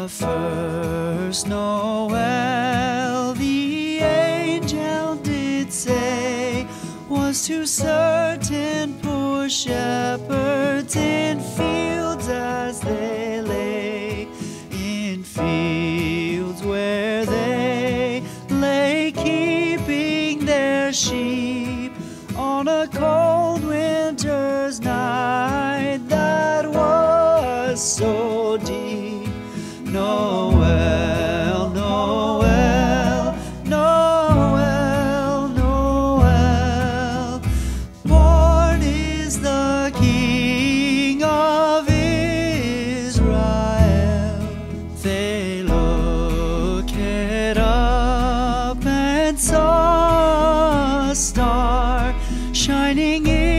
first Noel, the angel did say, was to certain poor shepherds in fields as they lay, in fields where they lay keeping their sheep on a cold winter's night that was so deep. Noel, Noel, Noel, Noel, born is the King of Israel. They looked up and saw a star shining in